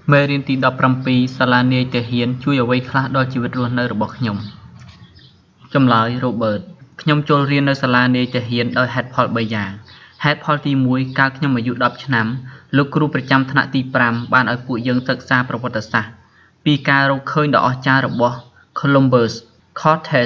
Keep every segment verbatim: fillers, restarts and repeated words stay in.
មេរៀនទីដប់ប្រាំពីរសាលានាយទាហានជួយអ្វីខ្លះដល់ជីវិតរស់នៅរបស់ខ្ញុំចម្លើយ Robert ខ្ញុំចូលរៀននៅសាលានាយទាហានដោយហេតុផលបីយ៉ាងហេតុផលទីមួយកាលខ្ញុំអាយុដប់ឆ្នាំលោកគ្រូប្រចាំថ្នាក់ទីប្រាំបានឲ្យពួកយើងសិក្សាប្រវត្តិសាស្ត្រពីការរកឃើញដ៏អស្ចារ្យរបស់ Columbus, Cortez,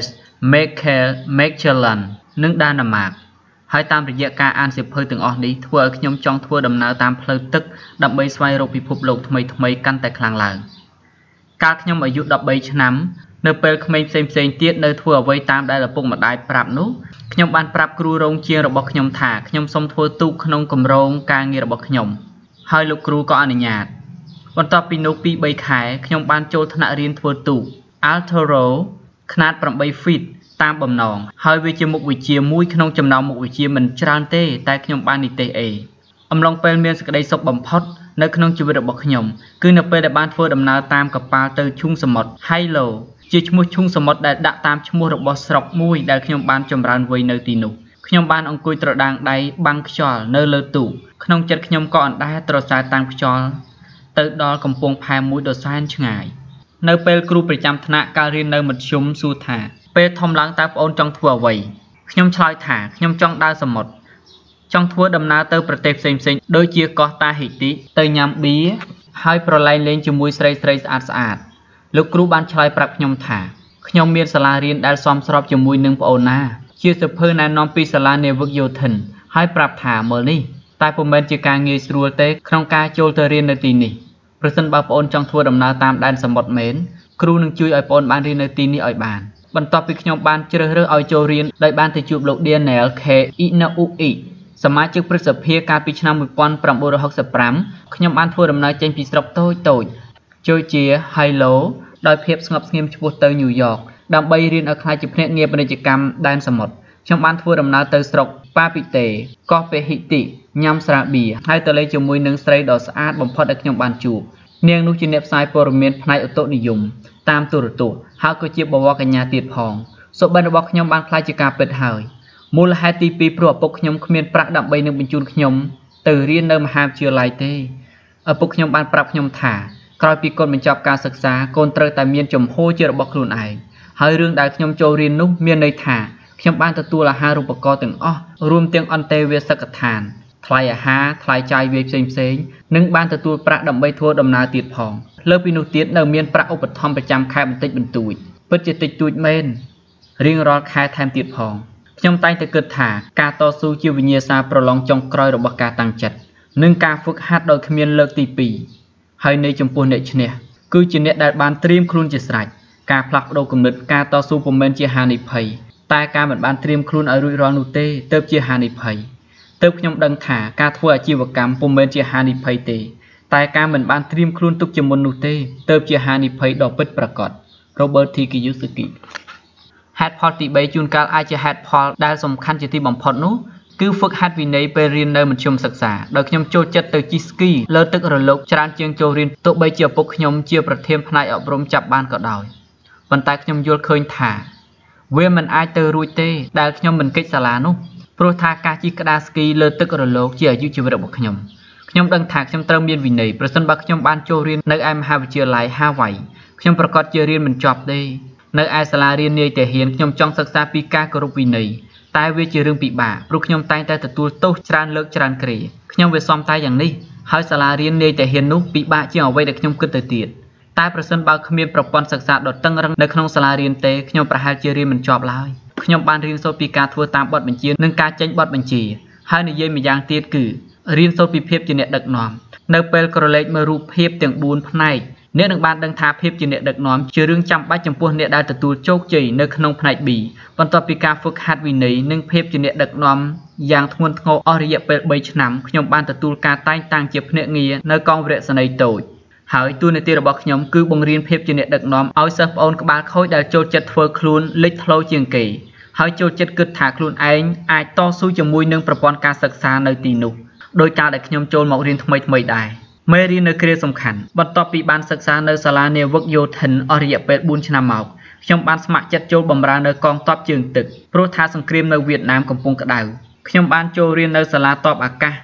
Magellan និង Denmark ហើយតាមរយៈការអានសៀវភៅទាំងអស់នេះធ្វើឲ្យខ្ញុំចង់ធ្វើដំណើរតាមផ្លូវទឹកដើម្បីស្វែងរកពិភពលោកថ្មីៗកាន់តែខ្លាំងឡើងកាលខ្ញុំអាយុដប់បីឆ្នាំនៅពេលក្មេងផ្សេងៗទៀតនៅធ្វើអ្វីតាមដែលឪពុកម្ដាយប្រាប់នោះខ្ញុំបានប្រាប់គ្រូរងជាងរបស់ខ្ញុំថាខ្ញុំសូមធ្វើទូកក្នុងគម្រោងការងាររបស់ខ្ញុំហើយលោកគ្រូក៏អនុញ្ញាតបន្ទាប់ពីនោះពីរបីខែខ្ញុំបានចូលថ្នាក់រៀនធ្វើទូក Altoro ខ្នាតប្រាំបីហ្វីតតាមបំណងហើយវាជាមុខវិជ្ជាមួយក្នុងចំណោមមុខវិជ្ជាមិនច្រើនទេតែខ្ញុំបាននិទេស A អំឡុងពេលមានសេចក្តីសុខបំផុតនៅក្នុងជីវិតរបស់ខ្ញុំគឺនៅពេលដែលបានធ្វើដំណើរតាមកប៉ាល់ទៅឈូងសមុទ្រ Hilo ជាឈ្មោះឈូងសមុទ្រដែលដាក់តាមឈ្មោះរបស់ស្រុកមួយដែលខ្ញុំបានចម្រើនវ័យនៅទីនោះខ្ញុំបានអង្គុយត្រដាងដៃបាំងខ្យល់នៅលើទូកក្នុងចិត្តខ្ញុំក៏អណ្ដែតត្រសើរតាមខ្យល់ទៅដល់កំពង់ផែមួយដ៏សែនឆ្ងាយនៅពេលគ្រូប្រចាំថ្នាក់ការរៀននៅមធ្យមសួរថាពេលធំឡើងតើប្អូនចង់ធ្វើអ្វីខ្ញុំឆ្លើយថាខ្ញុំចង់ដើរសមុទ្រចង់ធ្វើដំណើរទៅប្រទេសផ្សេងៗដូចជាកោះតាហេទីទៅញ៉ាំបៀហើយប្រឡែងលេងជាមួយស្រីស្រីស្អាតស្អាតលោកគ្រូបានឆ្លើយប្រាប់ខ្ញុំថាខ្ញុំមានសាលារៀនដែលសមស្របជាមួយនឹងប្អូនណាជាសៀវភៅណែនាំពីសាលានាវិកយោធិនហើយប្រាប់ថាមើលនេះតែពុំមែនជាការងាយស្រួលទេក្នុងការចូលទៅរៀននៅទីនេះប្រសិនបើប្អូនចង់ធ្វើដំណើរតាមដែនសមុទ្រមែនគ្រូនឹងជួយឲ្យប្អូនបានរៀននៅទីនេះឲ្យបានបន្ទាប់ពីខ្ញុំបានជ្រើសរើសឲ្យចូលរៀនដោយបានទៅជួបលោក Daniel K. Inouye សមាជិកព្រឹទ្ធសភាកាលពីឆ្នាំmột nghìn chín trăm sáu mươi lămខ្ញុំបានធ្វើដំណើរចេញពីស្រុកតូចតូចចូលជា Hilo ដោយភាពស្ងប់ស្ងៀមឆ្ពោះទៅ New York ដើម្បីរៀនឲ្យក្លាយជាភ្នាក់ងារពាណិជ្ជកម្មដែនសមុទ្រខ្ញុំបានធ្វើដំណើរទៅស្រុក Papite កោះ Pehiti ញ៉ាំស្រាបៀរហើយទៅលេងជាមួយនឹងស្រីដ៏ស្អាតបំផុតដែលខ្ញុំបានជួបនាងនោះជាអ្នកផ្សាយព័ត៌មានផ្នែកឧតុនិយមតាមទូរទស្សន៍ហើយក៏ជាបវរកញ្ញាទៀតផងសុបិនរបស់ខ្ញុំបានខ្លាចជាការពិតហើយមូលហេតុទីពីរព្រោះឪពុកខ្ញុំគ្មានប្រាក់ដើម្បីនឹងបញ្ជូនខ្ញុំទៅរៀននៅមហាវិទ្យាល័យទេឪពុកខ្ញុំបានប្រាប់ខ្ញុំថាក្រោយពីកូនបញ្ចប់ការសិក្សាកូនត្រូវតែមានជំហរជារបស់ខ្លួនឯងហើយរឿងដែលខ្ញុំចូលរៀននោះមានន័យថាខ្ញុំបានទទួលអាហារូបករណ៍ទាំងអស់រួមទាំងអន្តេវាសិកដ្ឋានថ្លៃអាហារថ្លៃចាយវាយផ្សេងផ្សេងនិងបានទទួលប្រាក់ដើម្បីធ្វើដំណើរទៀតផងលើពីនោះទៀតនៅមានប្រាក់ឧបត្ថម្ភប្រចាំខែបន្តិចបន្តួចពិតជាតិចតួចមែនរៀងរាល់ខែថែមទៀតផងខ្ញុំតែងតែគិតថាការតស៊ូជាវិញ្ញាសាប្រឡងចុងក្រោយរបស់ការតាំងចិត្តនិងការហ្វឹកហាត់ដោយគ្មានលើកទីពីរហើយនៃចំពោះអ្នកឈ្នះគឺជាអ្នកដែលបានត្រៀមខ្លួនជាស្រេចការផ្លាស់ប្ដូរគំនិតការតស៊ូពុំមែនជាហានិភ័យតែការមិនបានត្រៀមខ្លួនឲ្យរួចរាល់នោះទេទើបជាហានិភ័យទើបខ្ញុំដឹងថាការធ្វើអាជីវកម្មពុំមែនជាហានិភ័យទេតែការមិនបានត្រៀមខ្លួនទុកជាមុននោះទេទើបជាហានិភ័យដ៏ពិតប្រាកដ Robert T. Kiyosaki ហេតុផលទីបីជួនកាលអាចជាហេតុផលដែលសំខាន់ជាទីបំផុតនោះគឺហ្វឹកហាត់វិន័យពេលរៀននៅមធ្យមសិក្សាដោយខ្ញុំចូលចិត្តទៅជិះស្គីលើទឹករលកច្រើនជាងចូលរៀនទោះបីជាឪពុកខ្ញុំជាប្រធានផ្នែកអប់រំចាប់បានក៏ដោយប៉ុន្តែខ្ញុំយល់ឃើញថាវាមិនអាចទៅរួចទេដែលខ្ញុំមិនកិច្ចសាលានោះព្រោះថាការជិះក្តារស្គីលើទឹករលកជាអាយុជីវិតរបស់ខ្ញុំខ្ញុំដឹងថាខ្ញុំត្រូវមានវិន័យប្រសិនបើខ្ញុំបានចូលរៀននៅឯមហាវិទ្យាល័យ Hawaii ខ្ញុំប្រកាសជារៀនមិនចប់ទេនៅឯសាលារៀននាយទាហានខ្ញុំចង់សិក្សាពីការគោរពវិន័យតែវាជារឿងពិបាកព្រោះខ្ញុំតែងតែទទួលទោសច្រើនលើកច្រើនគ្រាខ្ញុំវាសមតែយ៉ាងនេះហើយសាលារៀននាយទាហាននោះពិបាកជាងអ្វីដែលខ្ញុំគិតទៅទៀតតែប្រសិនបើគ្មានប្រព័ន្ធសិក្សាដ៏តឹងរ៉ឹងនៅក្នុងសាលារៀនទេខ្ញុំប្រហែលជារៀនមិនចប់ឡើយខ្ញុំបានរៀនសូត្រពីការធ្វើតាមបទបញ្ជានិងការចេញបទបញ្ជាហើយនិយាយម្យ៉ាងទៀតគឺរៀនសូត្រពីភាពជាអ្នកដឹកនាំនៅពេលក្រឡេកមើលរូបភាពទាំងបួនផ្នែកអ្នកនឹងបានដឹងថាភាពជាអ្នកដឹកនាំជារឿងចាំបាច់ចំពោះអ្នកដែលទទួលជោគជ័យនៅក្នុងផ្នែក B បន្ទាប់ពីការហ្វឹកហាត់វិន័យនិងភាពជាអ្នកដឹកនាំយ៉ាងធ្ងន់ធ្ងរអស់រយៈពេលបីឆ្នាំខ្ញុំបានទទួលការតែងតាំងជាភ្នាក់ងារនៅកងវរសេនីយ៍តូចហើយតួនាទីរបស់ខ្ញុំគឺបង្រៀនភាពជាអ្នកដឹកនាំឲ្យសិស្សប្អូនក្បាលខូចដែលចូលចិត្តធ្វើខ្លួនលេចធ្លោជាងគេហើយចូលចិត្តគិតថាខ្លួនឯងអាចតស៊ូជាមួយនឹងប្រព័ន្ធការសិក្សានៅទីនោះដោយការដែលខ្ញុំចូលមករៀនថ្មីថ្មីដែរមេរៀននៅគ្រាសំខាន់បន្ទាប់ពីបានសិក្សានៅសាលានាវិកយោធិនអស់រយៈពេលបួនឆ្នាំមកខ្ញុំបានស្ម័គ្រចិត្តចូលបម្រើនៅកងទ័ពជើងទឹកព្រោះថាសង្គ្រាមនៅវៀតណាមកំពុងក្តៅខ្ញុំបានចូលរៀននៅសាលាទ័ពអាកាស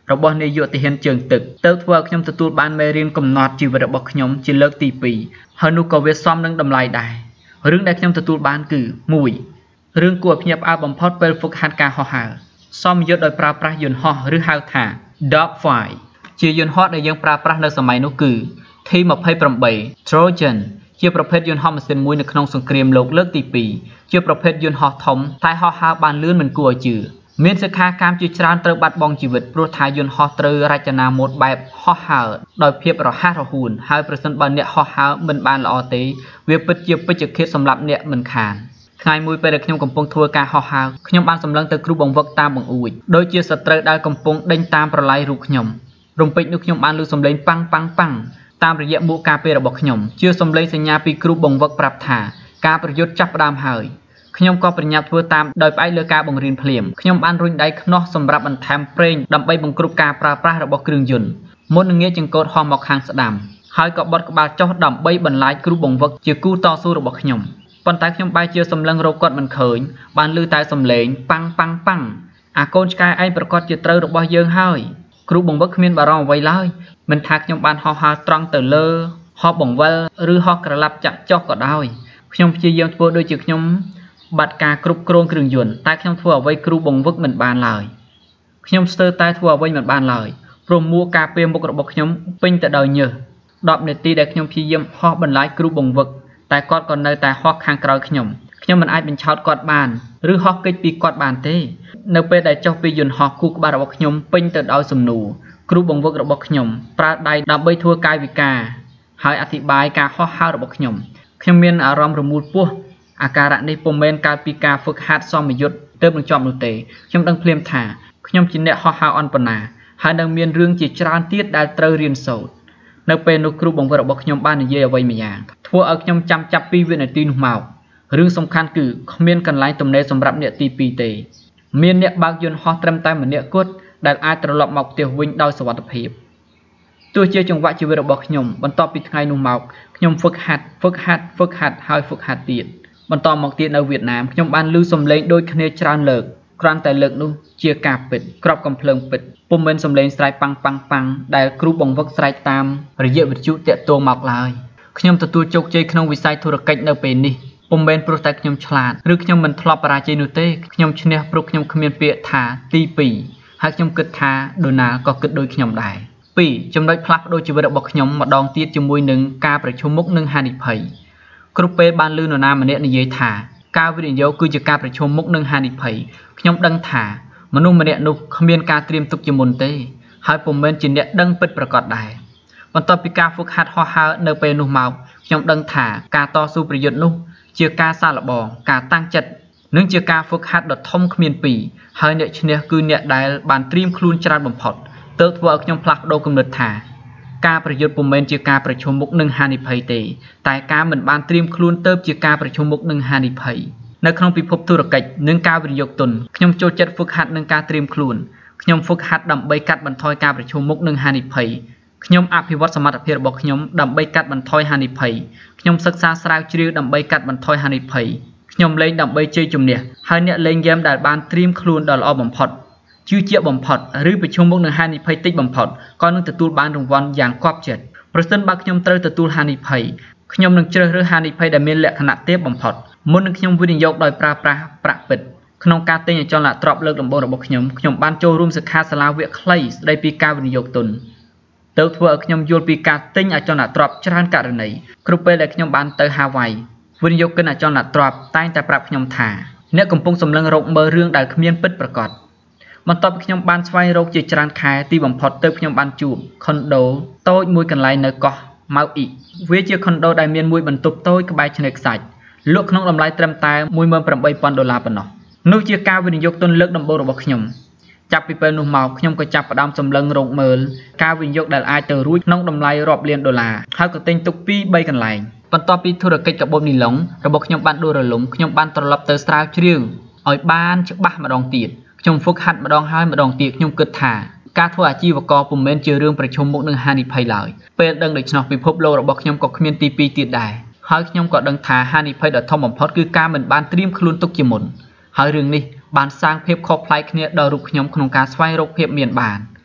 របស់នាយកទាហានជើងទឹកទៅធ្វើឲ្យខ្ញុំទទួលបានមេរៀនកំណត់ជីវិតរបស់ខ្ញុំជាលើកទីពីរហើយនោះក៏វាសមនឹងតម្លៃដែររឿងដែលខ្ញុំទទួលបានគឺមួយរឿងគួរឲ្យភ្ញាក់ផ្អើលបំផុតពេលហ្វឹកហាត់ការហោះហើរសមយុទ្ធដោយប្រើប្រាស់យន្តហោះឬហៅថា Dogfight ជាយន្តហោះដែលយើងប្រើប្រាស់នៅសម័យនោះគឺ T ยี่สิบแปด Trojan ជាប្រភេទយន្តហោះម៉ាស៊ីនមួយនៅក្នុងសង្គ្រាមលោកលើកទីពីរជាប្រភេទយន្តហោះធំតែហោះហើរបានលឿនមិនគួរឲ្យជឿមានសិក្ខាកាមជាច្រើនត្រូវបាត់បង់ជីវិតព្រោះថាយន្តហោះត្រូវរចនាម៉ូដបែបហោះហើរដោយភាពរហ័សរហួនហើយប្រសិនបើអ្នកហោះហើរមិនបានល្អទេវាពិតជាពេជ្ឈឃាតសម្រាប់អ្នកមិនខានថ្ងៃមួយពេលដែលខ្ញុំកំពុងធ្វើការហោះហើរខ្ញុំបានសម្លឹងទៅគ្រូបង្វឹកតាមបង្អួចដូចជាសត្រូវដែលកំពុងដេញតាមប្រឡាយរូបខ្ញុំរំពេចនោះខ្ញុំបានឮសំឡេងប៉ាំងប៉ាំងប៉ាំងតាមរយៈមួកការពាររបស់ខ្ញុំជាសំឡេងសញ្ញាពីគ្រូបង្វឹកប្រាប់ថាការប្រយុទ្ធចាប់ផ្ដើមហើយខ្ញុំក៏ប្រញាប់ធ្វើតាមដោយផ្អែកលើការបង្រៀនភ្លាមខ្ញុំបានរុញដៃខ្នោះសម្រាប់បន្ថែមប្រេងដើម្បីបង្គ្រប់ការប្រើប្រាស់របស់គ្រឿងយន្តមុននឹងងាកចង្កូតហោះមកខាងស្ដាំហើយក៏បត់ក្បាលចុះដើម្បីបន្លាចគ្រូបង្វឹកជាគូតស៊ូរបស់ខ្ញុំប៉ុន្តែខ្ញុំបែរជាសម្លឹងរកគាត់មិនឃើញបានឮតែសំឡេងប៉ាំងប៉ាំងប៉ាំងអាកូនឆ្កែឯងប្រកាសជាត្រូវរបស់យើងហើយគ្រូបង្វឹកគ្មានបារម្ភអ្វីឡើយមិនថាខ្ញុំបានហោះហើរត្រង់ទៅលើហោះបង្វិលឬហោះក្រឡាប់ចាក់ចុះក៏ដោយខ្ញុំព្យាយាមធ្វើដូចជាខ្ញុំបាត់ការគ្រប់គ្រងគ្រឿងយន្តតែខ្ញុំធ្វើអ្វីគ្រូបង្វឹកមិនបានឡើយខ្ញុំស្ទើរតែធ្វើអ្វីមិនបានឡើយព្រោះមួកការពារមុខរបស់ខ្ញុំពេញទៅដោយញើសដប់នាទីដែលខ្ញុំព្យាយាមហោះបន្លាចគ្រូបង្វឹកតែគាត់ក៏នៅតែហោះខាងក្រោយខ្ញុំខ្ញុំមិនអាចបញ្ឆោតគាត់បានឬហោះគេចពីគាត់បានទេនៅពេលដែលចុះពីយន្តហោះគូក្បាលរបស់ខ្ញុំពេញទៅដោយសំណួរគ្រូបង្វឹករបស់ខ្ញុំប្រើដៃដើម្បីធ្វើកាយវិការហើយអធិប្បាយការហោះហើររបស់ខ្ញុំខ្ញុំមានអារម្មណ៍រមូលពោះអាការៈនេះពុំមែនកើតពីការហ្វឹកហាត់សមយុទ្ធទើបនឹងជាប់នោះទេខ្ញុំដឹងភ្លាមថាខ្ញុំជាអ្នកហោះហើរអន់ប៉ុណ្ណាហើយនឹងមានរឿងជាច្រើនទៀតដែលត្រូវរៀនសូត្រនៅពេលនោះគ្រូបង្វឹករបស់ខ្ញុំបាននិយាយអ្វីម្យ៉ាងធ្វើឲ្យខ្ញុំចាំចាប់ពីវិនាទីនោះមករឿងសំខាន់គឺគ្មានកន្លែងទំនេរសម្រាប់អ្នកទីពីរទេមានអ្នកបើកយន្តហោះត្រឹមតែម្នាក់គត់ដែលអាចត្រឡប់មកផ្ទះវិញដោយសុវត្ថិភាពទោះជាចង្វាក់ជីវិតរបស់ខ្ញុំបន្ទាប់ពីថ្ងៃនោះមកខ្ញុំហ្វឹកហាត់ហ្វឹកហាត់ហ្វឹកហាត់ហើយហ្វឹកហាត់ទៀតបន្តមកទៀតនៅវៀតណាមខ្ញុំបានឮសំឡេងដូចគ្នាច្រើនលើកគ្រាន់តែលើកនោះជាការពិតក្របកំភ្លើងពិតពុំមែនសំឡេងស្រែកប៉ាំងប៉ាំងប៉ាំងដែលគ្រូបង្វឹកស្រែកតាមរយៈវិទ្យុតាក់ទងមកឡើយខ្ញុំទទួលជោគជ័យក្នុងវិស័យធុរកិច្ចនៅពេលនេះពុំមែនព្រោះតែខ្ញុំឆ្លាតឬខ្ញុំមិនធ្លាប់បរាជ័យនោះទេខ្ញុំឈ្នះព្រោះខ្ញុំគ្មានពាក្យថាទីពីរហើយខ្ញុំគិតថាដូណាល់ក៏គិតដូចខ្ញុំដែរពីរចំណុចផ្លាស់ប្ដូរជីវិតរបស់ខ្ញុំម្ដងទៀតជាមួយនឹងការប្រឈមមុខនឹងហានិភ័យគ្រប់ពេលបានឮនរណាម្នាក់និយាយថាការវិនិយោគគឺជាការប្រឈមមុខនឹងហានិភ័យខ្ញុំដឹងថាមនុស្សម្នាក់នោះគ្មានការត្រៀមទុកជាមុនទេហើយពុំមែនជាអ្នកដឹងពិតប្រាកដដែរបន្ទាប់ពីការហ្វឹកហាត់ហោះហើរនៅពេលនោះមកខ្ញុំដឹងថាការតស៊ូប្រយុទ្ធនោះជាការសាកល្បងការតាំងចិត្តនិងជាការហ្វឹកហាត់ដ៏ធំគ្មានពីរហើយអ្នកឈ្នះគឺអ្នកដែលបានត្រៀមខ្លួនច្រើនបំផុតទើបធ្វើឲ្យខ្ញុំផ្លាស់ប្ដូរគំនិតថាការប្រយុទ្ធពុំមែនជាការប្រឈមមុខនឹងហានិភ័យទេតែការមិនបានត្រៀមខ្លួនទើបជាការប្រឈមមុខនឹងហានិភ័យនៅក្នុងពិភពធុរកិច្ចនិងការវិនិយោគទុនខ្ញុំចូលចិត្តហ្វឹកហាត់នឹងការត្រៀមខ្លួនខ្ញុំហ្វឹកហាត់ដើម្បីកាត់បន្ថយការប្រឈមមុខនឹងហានិភ័យខ្ញុំអភិវឌ្ឍសមត្ថភាពរបស់ខ្ញុំដើម្បីកាត់បន្ថយហានិភ័យខ្ញុំសិក្សាស្រាវជ្រាវដើម្បីកាត់បន្ថយហានិភ័យខ្ញុំលេងដើម្បីជ័យជំនះហើយអ្នកលេងហ្គេមដែលបានត្រៀមខ្លួនដ៏ល្អបំផុតជឿជាក់បំផុតឬប្រឈមមុខនឹងហានិភ័យតិចបំផុតក៏នឹងទទួលបានរង្វាន់យ៉ាងគប់ចិត្តប្រសិនបើខ្ញុំត្រូវទទួលហានិភ័យខ្ញុំនឹងជ្រើសរើសហានិភ័យដែលមានលក្ខណៈទាបបំផុតមុននឹងខ្ញុំវិនិយោគដោយប្រើប្រាស់ប្រាក់ពិតក្នុងការទិញអចលនទ្រព្យលើកដំបូងរបស់ខ្ញុំខ្ញុំបានចូលរួមសិក្ខាសាលាវគ្គខ្លីស្ដីពីការវិនិយោគទុនទៅធ្វើឲ្យខ្ញុំយល់ពីការទិញអចលនទ្រព្យច្រើនករណីគ្រប់ពេលដែលខ្ញុំបានទៅហាវ៉ៃវិនិយោគិនអចលនទ្រព្យតែងតែប្រាប់ខ្ញុំថាអ្នកកំពុងសម្លឹងរកមើលរឿងដែលគ្មានពិតប្រាកដបន្ទាប់ពីខ្ញុំបានស្វែងរកជាច្រើនខែទីបំផុតទើបខ្ញុំបានជួបខុនដូតូចមួយកន្លែងនៅកោះម៉ៅអ៊ីវាជាខុនដូដែលមានមួយបន្ទប់តូចក្បែរឆ្នេរខ្សាច់លក់ក្នុងតម្លៃត្រឹមតែមួយម៉ឺនប្រាំបីពាន់ដុល្លារប៉ុណ្ណោះនោះជាការវិនិយោគទុនលើកដំបូងរបស់ខ្ញុំចាប់ពីពេលនោះមកខ្ញុំក៏ចាប់ផ្ដើមសម្លឹងរកមើលការវិនិយោគដែលអាចទៅរួចក្នុងតម្លៃរាប់លានដុល្លារហើយក៏ទិញទុកពីរបីកន្លែងបន្ទាប់ពីធុរកិច្ចកាបូបនីឡុងរបស់ខ្ញុំបានដួលរលំខ្ញុំបានត្រឡប់ទៅស្រាវជ្រាវឲ្យបានច្បាស់ម្ដងទៀតខ្ញុំហ្វឹកហាត់ម្ដងហើយម្ដងទៀតខ្ញុំគិតថាការធ្វើអាជីវករពុំមែនជារឿងប្រឈមមុខនឹងហានិភ័យឡើយពេលដឹងដូច្នោះពិភពលោករបស់ខ្ញុំក៏គ្មានទីពីរទៀតដែរហើយខ្ញុំក៏ដឹងថាហានិភ័យដ៏ធំបំផុតគឺការមិនបានត្រៀមខ្លួនទុកជាមុនហើយរឿងនេះបានសាងភាពខុសប្លែកគ្នាដល់រូបខ្ញុំក្នុងការស្វែងរកភាពមានបាន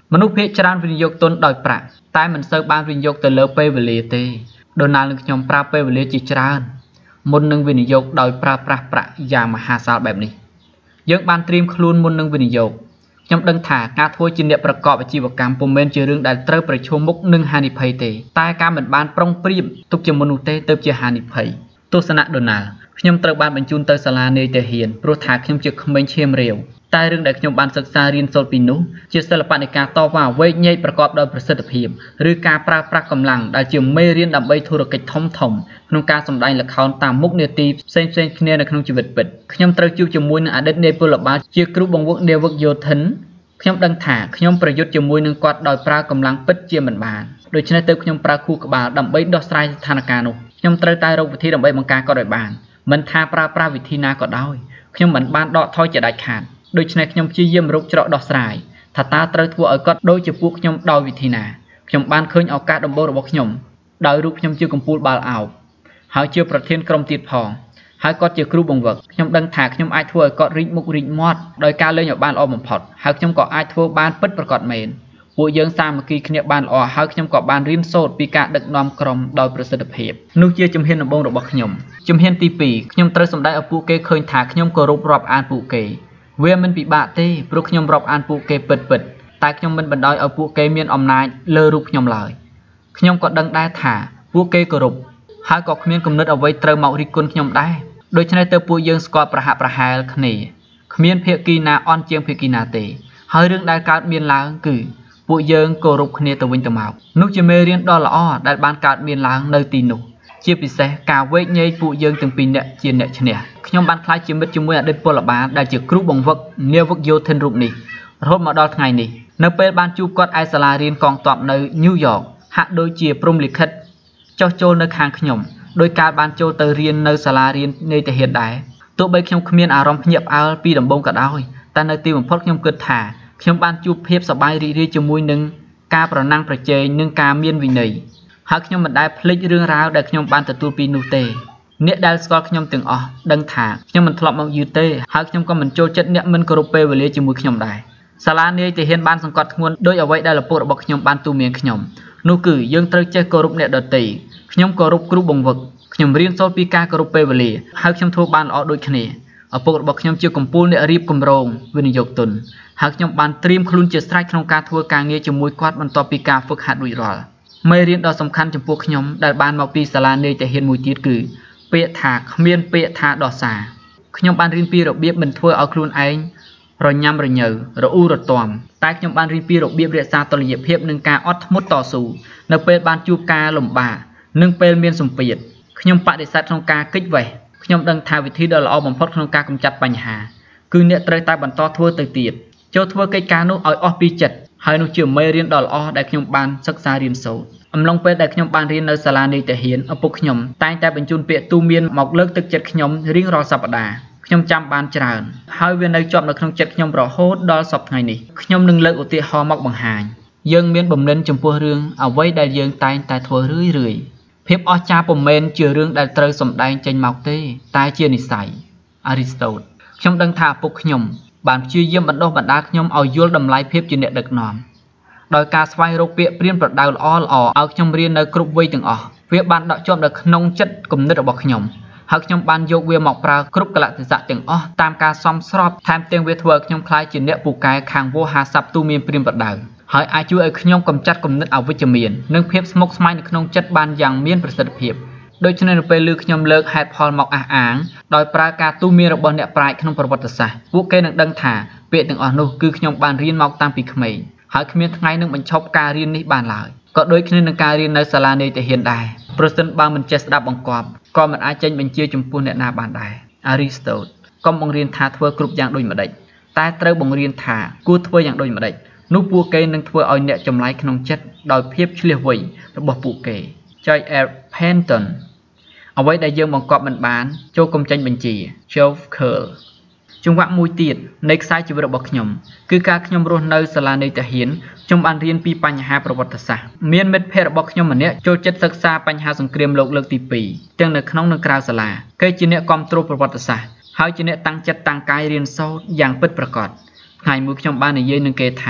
មនុស្សភាគច្រើនវិនិយោគទុនដោយប្រាក់តែមិនសូវបានវិនិយោគទៅលើពេលវេលាទេដូណាល់និងខ្ញុំប្រើពេលវេលាជាច្រើនមុននឹងវិនិយោគដោយប្រើប្រាស់ប្រាក់យ៉ាងមហាសាលបែបនេះយើងបានត្រៀមខ្លួនមុននឹងវិនិយោគខ្ញុំដឹងថាការធ្វើជាអ្នកប្រកបអាជីវកម្មពុំមែនជារឿងដែលត្រូវប្រឈមមុខនឹងហានិភ័យទេតែការមិនបានប្រុងប្រៀបទុកជាមនុស្សទេទើបជាហានិភ័យទស្សនៈដូណាល់ខ្ញុំត្រូវបានបញ្ជូនទៅសាលានាយទាហានព្រោះថាខ្ញុំជាក្មេងឈាមរាវតែរឿងដែលខ្ញុំបានសិក្សារៀនសូត្រពីនោះជាសិល្បៈនៃការតវ៉ាវែកញែកប្រកបដោយប្រសិទ្ធភាពឬការប្រើប្រាស់កម្លាំងដែលជាមេរៀនដើម្បីធុរកិច្ចធំធំក្នុងការសម្ដែងល្ខោនតាមមុខនាទីផ្សេងផ្សេងគ្នានៅក្នុងជីវិតពិតខ្ញុំត្រូវជួបជាមួយនឹងអតីតនាយពលបាលជាគ្រូបង្វឹកនាវិកយោធិនខ្ញុំដឹងថាខ្ញុំប្រយុទ្ធជាមួយនឹងគាត់ដោយប្រើកម្លាំងពិតជាមិនបានដូច្នេះទើបខ្ញុំប្រើខួរក្បាលដើម្បីដោះស្រាយស្ថានភាពនោះខ្ញុំត្រូវតែរកវិធីដើម្បីបង្ការគាត់ឲ្យបានមិនថាប្រើប្រាស់វិធីណាក៏ដោយខ្ញុំមិនបានដកថយជាដាច់ខាតដូច្នេះខ្ញុំព្យាយាមរកច្រកដោះស្រាយថាតើត្រូវធ្វើឲ្យគាត់ដូចជាពួកខ្ញុំដោយវិធីណាខ្ញុំបានឃើញឱកាសដំបូងរបស់ខ្ញុំដោយរូបខ្ញុំជាកំពូលបាល់អោបហើយជាប្រធានក្រុមទៀតផងហើយគាត់ជាគ្រូបង្វឹកខ្ញុំដឹងថាខ្ញុំអាចធ្វើឲ្យគាត់រីកមុខរីកមាត់ដោយការលេងឲ្យបានល្អបំផុតហើយខ្ញុំក៏អាចធ្វើបានពិតប្រាកដមែនពួកយើងសាមគ្គីគ្នាបានល្អហើយខ្ញុំក៏បានរៀនសូត្រពីការដឹកនាំក្រុមដោយប្រសិទ្ធភាពនោះជាជំហានដំបូងរបស់ខ្ញុំជំហានទីពីរខ្ញុំត្រូវសម្ដែងឲ្យពួកគេឃើញថាខ្ញុំគោរពរាប់អានពួកគេវាមិនពិបាកទេព្រោះខ្ញុំរាប់អានពួកគេពិតពិតតែខ្ញុំមិនបណ្ដោយឲ្យពួកគេមានអំណាចលើរូបខ្ញុំឡើយខ្ញុំក៏ដឹងដែរថាពួកគេគោរពហើយក៏គ្មានគំនិតអ្វីត្រូវមករិះគន់ខ្ញុំដែរដូច្នេះទើបពួកយើងស្គាល់ប្រហាក់ប្រហែលគ្នាគ្មានភាគីណាអន់ជាងភាគីណាទេហើយរឿងដែលកើតមានឡើងគឺពួកយើងគោរពគ្នាទៅវិញទៅមកនោះជាមេរៀនដ៏ល្អដែលបានកើតមានឡើងនៅទីនោះជាពិសេសការវែកញែកពួកយើងទាំងពីរនាក់ជាអ្នកឈ្នះខ្ញុំបានក្លាយជាមិត្តជាមួយអតីតពលបាលដែលជាគ្រូបង្វឹកនាវិកយោធិនរូបនេះរហូតមកដល់ថ្ងៃនេះនៅពេលបានជួបគាត់ឯសាលារៀនកងទ័ពនៅញូវយ៉កហាក់ដូចជាព្រំលិខិតចុះចូលនៅខាងខ្ញុំដោយការបានចូលទៅរៀននៅសាលារៀននាយទាហានដែរទោះបីខ្ញុំគ្មានអារម្មណ៍ភ្ញាក់ផ្អើលពីដំបូងក៏ដោយតែនៅទីបំផុតខ្ញុំគិតថាខ្ញុំបានជួបភាពសប្បាយរីករាយជាមួយនឹងការប្រណាំងប្រជែងនិងការមានវិន័យហើយខ្ញុំមិនដែលភ្លេចរឿងរ៉ាវដែលខ្ញុំបានទទួលពីនោះទេអ្នកដែលស្គាល់ខ្ញុំទាំងអស់ដឹងថាខ្ញុំមិនធ្លាប់មកយឺតទេហើយខ្ញុំក៏មិនចូលចិត្តអ្នកមិនគោរពពេលវេលាជាមួយខ្ញុំដែរសាលានាយទាហានបានសង្កត់ធ្ងន់ដោយអ្វីដែលឪពុករបស់ខ្ញុំបានទូន្មានខ្ញុំនោះគឺយើងត្រូវចេះគោរពអ្នកដទៃខ្ញុំគោរពគ្រូបង្វឹកខ្ញុំរៀនសូត្រពីការគោរពពេលវេលាហើយខ្ញុំធ្វើបានល្អដូចគ្នាឪពុករបស់ខ្ញុំជាកំពូលអ្នករៀបគម្រោងវិនិយោគទុនហើយខ្ញុំបានត្រៀមខ្លួនជាស្រេចក្នុងការធ្វើការងារជាមួយគាត់បន្ទាប់ពីការហ្វឹកហាត់រួចរាល់មេរៀនដ៏សំខាន់ចំពោះខ្ញុំដែលបានមកពីសាលានាយទាហានមួយទៀតគឺពាក្យថាគ្មានពាក្យថាដោះសារខ្ញុំបានរៀនពីរបៀបមិនធ្វើឲ្យខ្លួនឯងរញ៉ាំរញ៉ូវរអ៊ូរទាំតែខ្ញុំបានរៀនពីរបៀបរក្សាតុល្យភាពនិងការអត់ធ្មត់តស៊ូនៅពេលបានជួបការលំបាកនិងពេលមានសម្ពាធខ្ញុំបដិសេធក្នុងការគេចវេះខ្ញុំដឹងថាវិធីដ៏ល្អបំផុតក្នុងការកម្ចាត់បញ្ហាគឺអ្នកត្រូវតែបន្តធ្វើទៅទៀតចូលធ្វើកិច្ចការនោះឲ្យអស់ពីចិត្តហើយនោះជាមេរៀនដ៏ល្អដែលខ្ញុំបានសិក្សារៀនសូត្រអំឡុងពេលដែលខ្ញុំបានរៀននៅសាលានាយទាហានឪពុកខ្ញុំតែងតែបញ្ជូនពាក្យទូន្មានមកលើកទឹកចិត្តខ្ញុំរៀងរាល់សប្តាហ៍ខ្ញុំចាំបានច្រើនហើយវានៅជាប់នៅក្នុងចិត្តខ្ញុំរហូតដល់សប្តាហ៍ថ្ងៃនេះខ្ញុំនឹងលើកឧទាហរណ៍មកបង្ហាញយើងមានបំណិនចំពោះរឿងអ្វីដែលយើងតែងតែធ្វើរឿយរឿយភាពអស្ចារ្យពុំមែនជារឿងដែលត្រូវសម្ដែងចេញមកទេតែជានិស្ស័យអារីស្តូតខ្ញុំដឹងថាឪពុកខ្ញុំបានព្យាយាមបណ្ដុះបណ្ដាលខ្ញុំឲ្យយល់តម្លៃភាពជាអ្នកដឹកនាំដោយការស្វែងរកពាក្យប្រៀនប្រដៅល្អៗឲ្យខ្ញុំរៀននៅគ្រប់វ័យទាំងអស់វាបានដកជាប់នៅក្នុងចិត្តគំនិតរបស់ខ្ញុំហើយខ្ញុំបានយកវាមកប្រើគ្រប់កលៈទេសៈទាំងអស់តាមការសមស្របថែមទាំងវាធ្វើឲ្យខ្ញុំក្លាយជាអ្នកពូកែខាងវោហារស័ព្ទទូមានប្រៀនប្រដៅហើយអាចជួយឲ្យខ្ញុំកម្ចាត់គំនិតអវិជ្ជមាននិងភាពស្មុគស្មាញនៅក្នុងចិត្តបានយ៉ាងមានប្រសិទ្ធភាពដូច្នេះនៅពេលឮខ្ញុំលើកហេតុផលមកអះអាងដោយប្រើការទូន្មានរបស់អ្នកប្រាជ្ញក្នុងប្រវត្តិសាស្ត្រពួកគេនឹងដឹងថាពាក្យទាំងអស់នោះគឺខ្ញុំបានរៀនមកតាំងពីក្មេងហើយគ្មានថ្ងៃនឹងបញ្ឈប់ការរៀននេះបានឡើយក៏ដូចគ្នានឹងការរៀននៅសាលានាយទាហានដែរប្រសិនបើមិនចេះស្ដាប់បង្គាប់ក៏មិនអាចចេញបញ្ជាចំពោះអ្នកណាបានដែរអារីស្តូតកុំបង្រៀនថាធ្វើគ្រប់យ៉ាងដូចម្ដេចតែត្រូវបង្រៀនថាគួរធ្វើយ៉ាងដូចម្ដេចនោះពួកគេនឹងធ្វើឲ្យអ្នកចម្លែកក្នុងចិត្តដោយភាពឆ្លៀសវៃរបស់ពួកគេ Joy Air Penton អ្វីដែលយើងបង្កប់មិនបានចូលកុំចេញបញ្ជា Jove Curl ចង្វាក់មួយទៀតនៃខ្សែជីវិតរបស់ខ្ញុំគឺការខ្ញុំរស់នៅសាលានាយទាហានខ្ញុំបានរៀនពីបញ្ហាប្រវត្តិសាស្ត្រមានមិត្តភ័ក្តិរបស់ខ្ញុំម្នាក់ចូលចិត្តសិក្សាបញ្ហាសង្គ្រាមលោកលើកទីពីរទាំងនៅក្នុងនិងក្រៅសាលាគេជាអ្នកគាំទ្រប្រវត្តិសាស្ត្រហើយជាអ្នកតាំងចិត្តតាំងកាយរៀនសូត្រយ៉ាងពិតប្រាកដថ្ងៃមួយខ្ញុំបាននិយាយនឹងគេថា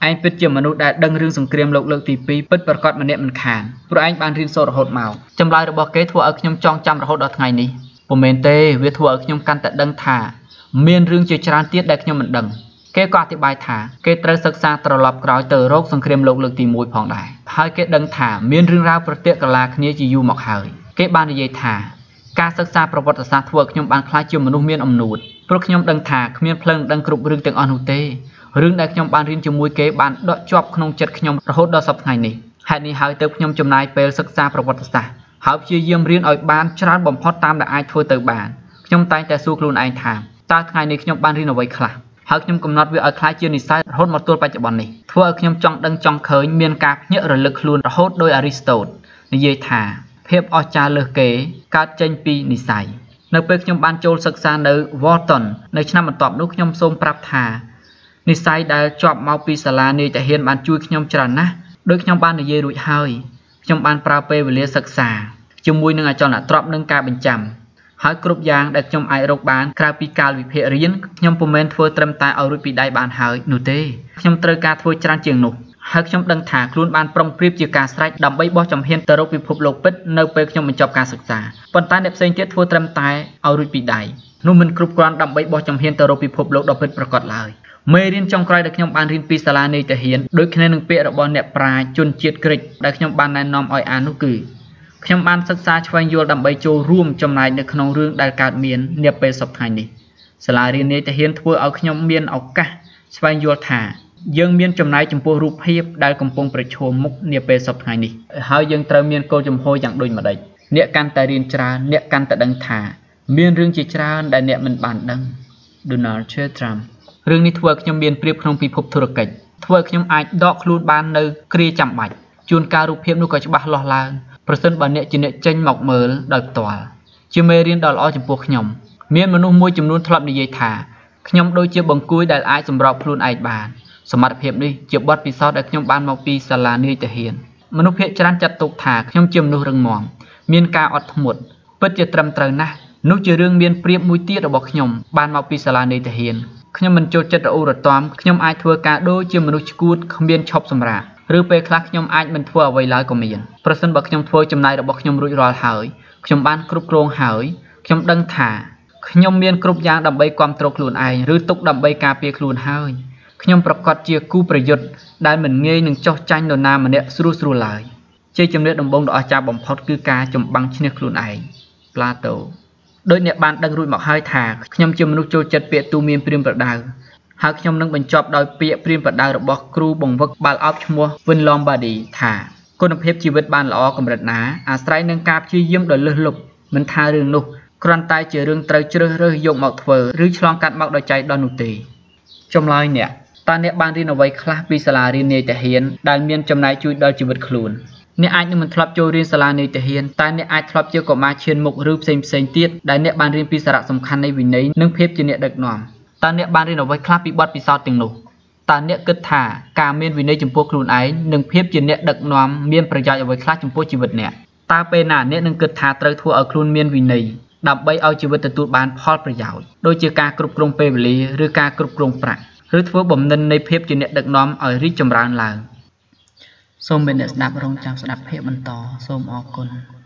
anhពិតជាមនុស្សដែលដឹងរឿងសង្គ្រាមលោកលើកទីពីរពិតប្រាកដម្នាក់មិនខានព្រោះឯងបានរៀនសូត្ររហូតមកចម្លើយរបស់គេធ្វើឲ្យខ្ញុំចងចាំរហូតដល់ថ្ងៃនេះពុំមែនទេវាធ្វើឲ្យខ្ញុំកាន់តែដឹងថាមានរឿងជាច្រើនទៀតដែលខ្ញុំមិនដឹងគេក៏អធិប្បាយថាគេត្រូវសិក្សាត្រឡប់ក្រោយទៅរកសង្គ្រាមលោកលើកទីមួយផងដែរហើយគេដឹងថាមានរឿងរ៉ាវប្រតិកលាគ្នាជាយូរមកហើយគេបាននិយាយថាការសិក្សាប្រវត្តិសាស្ត្រធ្វើឲ្យខ្ញុំបានខ្លាចជាមនុស្សមានអំនួតព្រោះខ្ញុំដឹងថាគ្មានភ្លើងដឹងគ្រប់រឿងទាំងអស់នោះទេរឿងដែលខ្ញុំបានរៀនជាមួយគេបានដកជាប់ក្នុងចិត្តខ្ញុំរហូតដល់សប្តាហ៍នេះហេតុនេះហើយទើបខ្ញុំចំណាយពេលសិក្សាប្រវត្តិសាស្ត្រហើយព្យាយាមរៀនឲ្យបានច្រើនបំផុតតាមដែលអាចធ្វើទៅបានខ្ញុំតែងតែសួរខ្លួនឯងថាតើថ្ងៃនេះខ្ញុំបានរៀនអ្វីខ្លះហើយខ្ញុំកំណត់វាឲ្យខ្លាចជានិស្ស័យរហូតមកទល់បច្ចុប្បន្ននេះធ្វើឲ្យខ្ញុំចង់ដឹងចង់ឃើញមានការភ្ញាក់រលឹកខ្លួនរហូតដោយអារីស្តូតនិយាយថាភាពអស្ចារ្យលើសគេកើតចេញពីនិស្ស័យនៅពេលខ្ញុំបានចូលសិក្សានៅ Wharton នៅឆ្នាំបន្ទាប់នោះខ្ញុំសូមប្រាប់ថានិស្ស័យដែលជាប់មកពីសាលានាយទាហានបានជួយខ្ញុំច្រើនណាស់ដោយខ្ញុំបាននិយាយរួចហើយខ្ញុំបានប្រើពេលវេលាសិក្សាជាមួយនឹងអចលនទ្រព្យនិងការបញ្ចាំហើយគ្រប់យ៉ាងដែលខ្ញុំអាចរកបានក្រៅពីកាលវិភាគរៀនខ្ញុំពុំមែនធ្វើត្រឹមតែឲ្យរួចពីដៃបានហើយនោះទេខ្ញុំត្រូវការធ្វើច្រើនជាងនោះហើយខ្ញុំដឹងថាខ្លួនបានប្រុងប្រៀបជាការស្រេចដើម្បីបោះជំហានទៅរកពិភពលោកពិតនៅពេលខ្ញុំបញ្ចប់ការសិក្សាប៉ុន្តែអ្នកផ្សេងទៀតធ្វើត្រឹមតែឲ្យរួចពីដៃនោះមិនគ្រប់គ្រាន់ដើម្បីបោះជំហានទៅរកពិភពលោកដ៏ពិតប្រាកដឡើយមេរៀនចុងក្រោយដែលខ្ញុំបានរៀនពីសាលានាយទាហានដូចគ្នានឹងពាក្យរបស់អ្នកប្រាជ្ញជនជាតិក្រិចដែលខ្ញុំបានណែនាំឲ្យអាននោះគឺខ្ញុំបានសិក្សាស្វែងយល់ដើម្បីចូលរួមចំណែកនៅក្នុងរឿងដែលកើតមាននាពេលសប្តាហ៍នេះសាលារៀននាយទាហានធ្វើឲ្យខ្ញុំមានឱកាសស្វែងយល់ថាយើងមានចំណែកចំពោះរូបភាពដែលកំពុងប្រឈមមុខនាពេលសប្តាហ៍នេះហើយយើងត្រូវមានគោលជំហរយ៉ាងដូចម្តេចអ្នកកាន់តែរៀនច្រើនអ្នកកាន់តែដឹងថាមានរឿងជាច្រើនដែលអ្នកមិនបានដឹង Donald J. Trump រឿងនេះធ្វើឲ្យខ្ញុំមានប្រៀបក្នុងពិភពធុរកិច្ចធ្វើឲ្យខ្ញុំអាចដកខ្លួនបាននៅគ្រាចាំបាច់ជួនកាលរូបភាពនោះក៏ច្បាស់លាស់ឡើងប្រសិនបើអ្នកជាអ្នកចេញមកមើលដោយផ្ទាល់ជាមេរៀនដ៏ល្អចំពោះខ្ញុំមានមនុស្សមួយចំនួនធ្លាប់និយាយថាខ្ញុំដូចជាបង្គួយដែលអាចសម្របខ្លួនឯងបានសមត្ថភាពនេះជាបទពិសោធន៍ដែលខ្ញុំបានមកពីសាលានាយទាហានមនុស្សភាគច្រើនចាត់ទុកថាខ្ញុំជាមនុស្សរឹងមាំមានការអត់ធ្មត់ពិតជាត្រឹមត្រូវណាស់នោះជារឿងមានប្រៀបមួយទៀតរបស់ខ្ញុំបានមកពីសាលានាយទាហានខ្ញុំមិនចូលចិត្តរអ៊ូរទាំខ្ញុំអាចធ្វើការដូចជាមនុស្សឈួតគ្មានឈប់សម្រាកឬពេលខ្លះខ្ញុំអាចមិនធ្វើអ្វីឡើយក៏មានប្រសិនបើខ្ញុំធ្វើចំណាយរបស់ខ្ញុំរួចរាល់ហើយខ្ញុំបានគ្រប់គ្រងហើយខ្ញុំដឹងថាខ្ញុំមានគ្រប់យ៉ាងដើម្បីគ្រប់គ្រងខ្លួនឯងឬទុកដើម្បីការពារខ្លួនហើយខ្ញុំប្រកាសជាគូប្រយុទ្ធដែលមិនងាយនឹងចោះចាញ់នរណាម្នាក់ស្រួលស្រួលឡើយជ័យជំនះដំបូងដ៏អស្ចារ្យបំផុតគឺការចម្បាំងឈ្នះខ្លួនឯង Plato ដោយអ្នកបានដឹងរួចមកហើយថាខ្ញុំជាមនុស្សចូលចិត្តពាក្យទូមានព្រាមប្រដៅហើយខ្ញុំនឹងបញ្ចប់ដោយពាក្យព្រាមប្រដៅរបស់គ្រូបង្វឹកបាល់ឱបឈ្មោះ Vin Lombardi ថាគុណភាពជីវិតបានល្អកម្រិតណាអាស្រ័យនឹងការព្យាយាមដ៏លើសលប់មិនថារឿងនោះគ្រាន់តែជារឿងត្រូវជ្រើសរើសយកមកធ្វើឬឆ្លងកាត់មកដោយចៃដន្យនោះទេចម្លើយអ្នកតើអ្នកបានរៀនអ្វីខ្លះពីសាលារៀននាយទាហានដែលមានចំណែកជួយដល់ជីវិតខ្លួនអ្នកអាចនឹងមិនធ្លាប់ចូលរៀនសាលានាយទាហានតែអ្នកអាចធ្លាប់ជាកុមារឈានមុខឬផ្សេងផ្សេងទៀតដែលអ្នកបានរៀនពីសារៈសំខាន់នៃវិន័យនិងភាពជាអ្នកដឹកនាំតើអ្នកបានរៀនអ្វីខ្លះពីបទពិសោធន៍ទាំងនោះតើអ្នកគិតថាការមានវិន័យចំពោះខ្លួនឯងនិងភាពជាអ្នកដឹកនាំមានប្រយោជន៍អ្វីខ្លះចំពោះជីវិតអ្នកតើពេលណាអ្នកនឹងគិតថាត្រូវធ្វើឲ្យខ្លួនមានវិន័យដើម្បីឲ្យជីវិតទទួលបានផលប្រយោជន៍ដូចជាការគ្រប់គ្រងពេលវេលាឬការគ្រប់គ្រងប្រាក់ឬធ្វើបំណិននៃភាពជាអ្នកដឹកនាំឲ្យរីកចម្រើនឡើងសូមមេអ្នកស្ដាប់រងចាំស្ដាប់ភាពបន្តសូមអរគុណ